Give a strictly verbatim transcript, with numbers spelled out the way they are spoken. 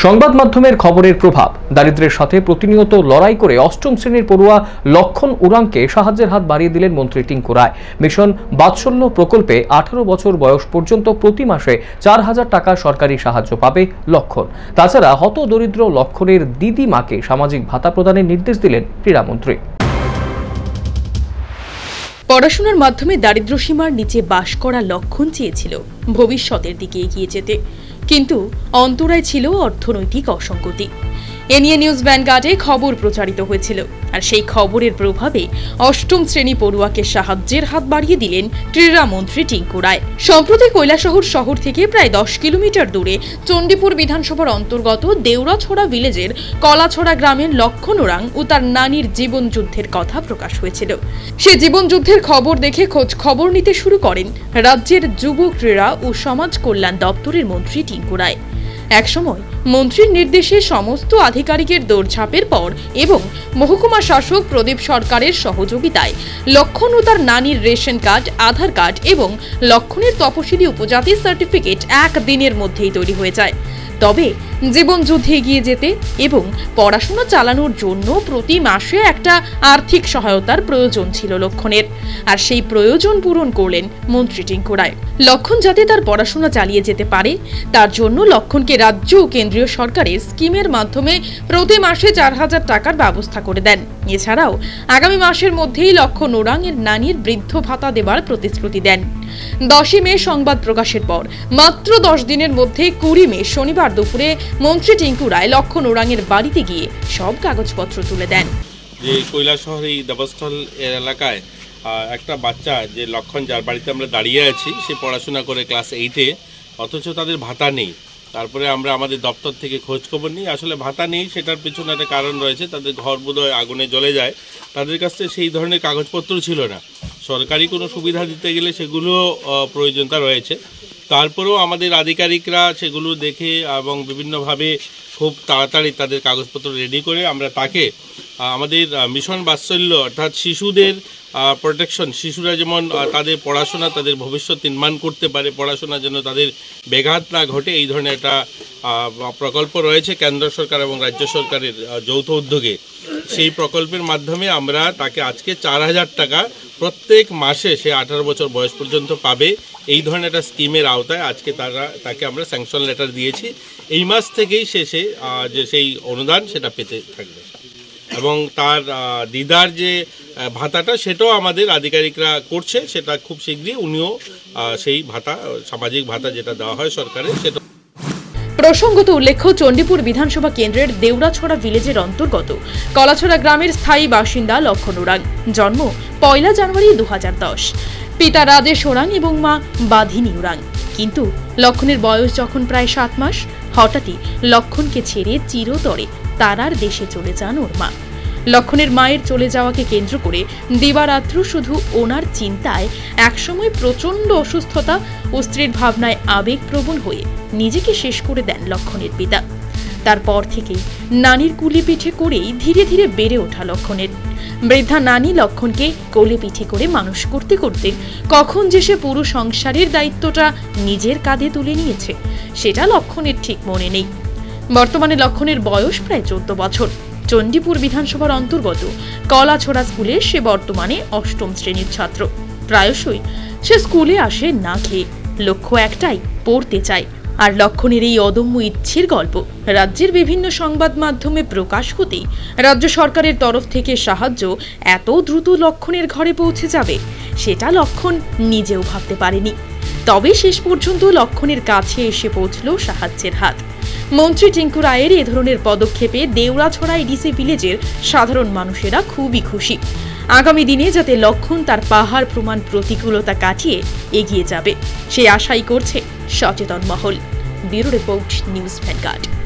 সংবাদ মাধ্যমের খবরের প্রভাব, দারিদ্র্যের সাথে প্রতিনিয়ত লড়াই করে অষ্টম শ্রেণীর পড়ুয়া লক্ষণ উরাংকে সাহায্যের হাত বাড়িয়ে দিলেন মন্ত্রী টিঙ্কু রায়। মিশন বাৎসল্য প্রকল্পে আঠারো বছর বয়স পর্যন্ত প্রতি মাসে চার হাজার টাকা সরকারি সাহায্য পাবে লক্ষণ। তাছাড়া হত দরিদ্র লক্ষণের দিদি মাকে সামাজিক ভাতা প্রদানের নির্দেশ দিলেন ক্রীড়ামন্ত্রী। পড়াশোনার মাধ্যমে দারিদ্র সীমার নিচে বাস করা লক্ষণ চেয়েছিল ভবিষ্যতের দিকে এগিয়ে যেতে, কিন্তু অন্তরায় ছিল অর্থনৈতিক অসঙ্গতি। এ নিয়ে নিউজ ভ্যানগার্ডে খবর প্রচারিত হয়েছিল, আর সেই খবরের প্রভাবে অষ্টম শ্রেণী পড়ুয়াকে সাহায্যের হাত বাড়িয়ে দিলেন ক্রীড়ামন্ত্রী টিঙ্কু রায়। সম্প্রতি কৈলাসহর শহর থেকে প্রায় দশ কিলোমিটার দূরে চণ্ডীপুর বিধানসভার অন্তর্গত দেউরাছড়া ভিলেজের কলাছড়া গ্রামের লক্ষণ ওরাং ও তার নানির জীবন যুদ্ধের কথা প্রকাশ হয়েছিল। সে জীবন যুদ্ধের খবর দেখে খোঁজ খবর নিতে শুরু করেন রাজ্যের যুব ক্রীড়া ও সমাজ কল্যাণ দপ্তরের মন্ত্রী টিঙ্কু রায়। একসময় মন্ত্রীর নির্দেশে সমস্ত আধিকারিকের দৌড়ঝাঁপের পর এবং মহকুমা শাসক প্রদীপ সরকারের সহযোগিতায় লক্ষণ ও তার নানির রেশন কার্ড, আধার কার্ড এবং লক্ষণের তপশিলি উপজাতির সার্টিফিকেট এক দিনের মধ্যেই তৈরি হয়ে যায়। তবে জীবন যুদ্ধে এগিয়ে যেতে এবং পড়াশোনা চালানোর জন্য প্রতি মাসে একটা আর্থিক সহায়তার প্রয়োজন ছিল লক্ষণের, আর সেই প্রয়োজন পূরণ করলেন মন্ত্রী টিঙ্কু রায়। লক্ষণ যাতে তার পড়াশোনা চালিয়ে যেতে পারে তার জন্য লক্ষণকে রাজ্য ও কেন্দ্রীয় সরকারের স্কিমের মাধ্যমে প্রতি মাসে চার হাজার টাকার ব্যবস্থা করে দেন। এছাড়াও আগামী মাসের মধ্যেই লক্ষণ ওরাং এর নানির বৃদ্ধ ভাতা দেবার প্রতিশ্রুতি দেন। দশই মে সংবাদ প্রকাশের পর মাত্র দশ দিনের মধ্যে কুড়ি মে শনিবার দুপুরে মন্ত্রী টিঙ্কু রায় লক্ষণ ওরাং এর বাড়িতে গিয়ে সব কাগজপত্র তুলে দেন। যে কৈলাসহর এই দেবস্থল এলাকায় একটা বাচ্চা যে লক্ষণ, যার বাড়িতে আমরা দাঁড়িয়ে আছি, সে পড়াশোনা করে ক্লাস এইটে, অথচ তাদের ভাতা নেই। তারপরে আমরা আমাদের দপ্তর থেকে খোঁজ খবর নিই, আসলে ভাতা নেই সেটার পেছনে একটা কারণ রয়েছে। তাদের ঘর বোধহয় আগুনে জ্বলে যায়, তাদের কাছে সেই ধরনের কাগজপত্র ছিল না। সরকারি কোনো সুবিধা দিতে গেলে সেগুলো প্রয়োজনীয়তা রয়েছে। তারপরেও আমাদের আধিকারিকরা সেগুলো দেখে এবং বিভিন্নভাবে খুব তাড়াতাড়ি তাদের কাগজপত্র রেডি করে আমরা তাকে আমাদের মিশন বাৎসল্য অর্থাৎ শিশুদের প্রোটেকশন, শিশুরা যেমন তাদের পড়াশোনা, তাদের ভবিষ্যৎ নির্মাণ করতে পারে, পড়াশোনা যেন তাদের ব্যাঘাত না ঘটে, এই ধরনের একটা প্রকল্প রয়েছে কেন্দ্র সরকার এবং রাজ্য সরকারের যৌথ উদ্যোগে। সেই প্রকল্পের মাধ্যমে আমরা তাকে আজকে চার হাজার টাকা প্রত্যেক মাসে, সে আঠারো বছর বয়স পর্যন্ত পাবে, এই ধরনের একটা স্কিমের আওতায় আজকে তারা তাকে আমরা স্যাংশন লেটার দিয়েছি। এই মাস থেকেই সে সে যে সেই অনুদান সেটা পেতে থাকবে, এবং তার দিদার যে ভাতাটা সেটাও আমাদের আধিকারিকরা করছে, সেটা খুব শীঘ্রই উনিও সেই ভাতা, সামাজিক ভাতা যেটা দেওয়া হয় সরকারের, সেটা। প্রসঙ্গত উল্লেখ্য, চণ্ডীপুর বিধানসভা কেন্দ্রের দেউরাছড়া ভিলেজের অন্তর্গত কলাছড়া গ্রামের স্থায়ী বাসিন্দা লক্ষণ ওরাং। জন্ম পয়লা জানুয়ারি দু হাজার দশ। পিতা রাজেশ ওরাং এবং মা বাধিনী ওরাং। কিন্তু লক্ষণের বয়স যখন প্রায় সাত মাস, হঠাৎই লক্ষণকে ছেড়ে চিরতরে তারার দেশে চলে যান ওর মা। লক্ষণের মায়ের চলে যাওয়াকে কেন্দ্র করে দিবারাত্র শুধু ওনার চিন্তায় একসময় প্রচন্ড অসুস্থতা ও স্ত্রীর ভাবনায় আবেগপ্রবণ হয়ে নিজেকে শেষ করে দেন লক্ষণের পিতা। তারপর থেকেই নানির কুলি পিঠে করেই ধীরে ধীরে বেড়ে ওঠা লক্ষণের। বৃদ্ধা নানি লক্ষণকে কোলে পিঠে করে মানুষ করতে করতে কখন যে সে পুরো সংসারের দায়িত্বটা নিজের কাঁধে তুলে নিয়েছে সেটা লক্ষণের ঠিক মনে নেই। বর্তমানে লক্ষণের বয়স প্রায় চোদ্দ বছর। চণ্ডীপুর বিধানসভার অন্তর্গত কলাছড়া স্কুলে সে বর্তমানে অষ্টম শ্রেণীর ছাত্র। প্রায়শই সে স্কুলে আসে না খেয়ে, লক্ষ্য একটাই, পড়তে চায়। আর লক্ষণের এই অদম্য ইচ্ছের গল্প রাজ্যের বিভিন্ন সংবাদ মাধ্যমে প্রকাশ হতেই রাজ্য সরকারের তরফ থেকে সাহায্য এত দ্রুত লক্ষণের ঘরে পৌঁছে যাবে সেটা লক্ষণ নিজেও ভাবতে পারেনি। তবে শেষ পর্যন্ত লক্ষণের কাছে এসে পৌঁছল সাহায্যের হাত। মন্ত্রী টিঙ্কু রায়ের এ ধরনের পদক্ষেপে দেউরাছড়া এডিসি ভিলেজের সাধারণ মানুষেরা খুবই খুশি। আগামী দিনে যাতে লক্ষণ তার পাহাড় প্রমাণ প্রতিকূলতা কাটিয়ে এগিয়ে যাবে সেই আশাই করছে সচেতন মহল। Bureau report, news vanguard.